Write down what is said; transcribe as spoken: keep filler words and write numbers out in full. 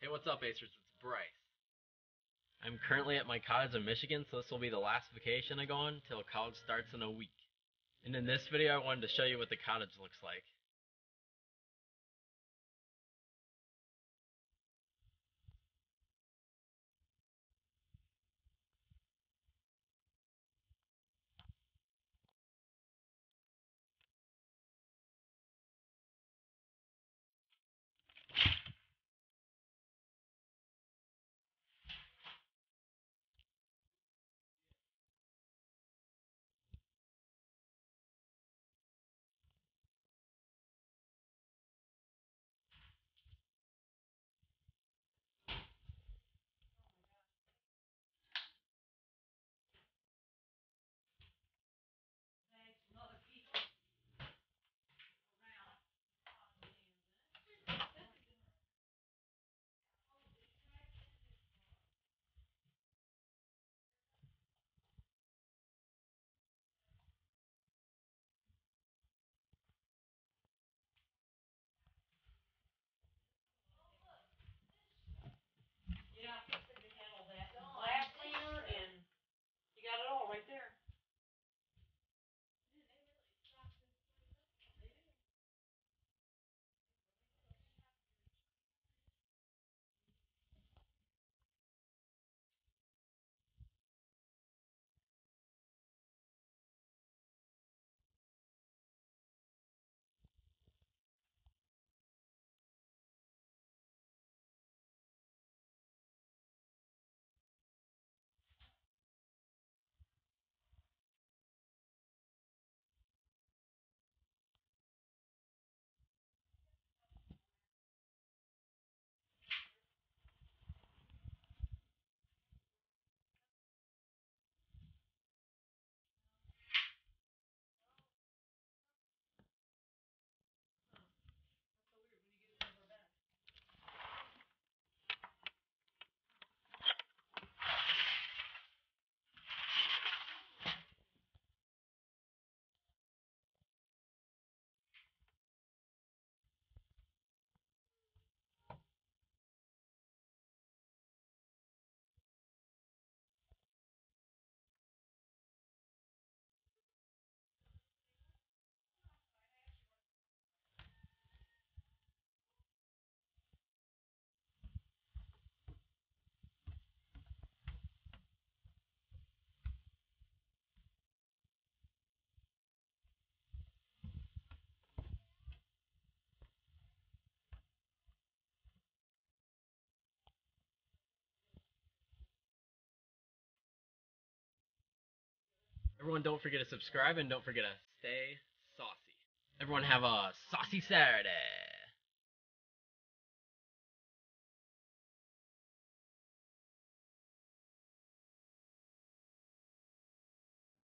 Hey, what's up, Acers? It's Bryce. I'm currently at my cottage in Michigan, so this will be the last vacation I go on till college starts in a week. And in this video, I wanted to show you what the cottage looks like. Glass cleaner, and you got it all right there. Everyone, don't forget to subscribe and don't forget to stay saucy. Everyone have a saucy Saturday.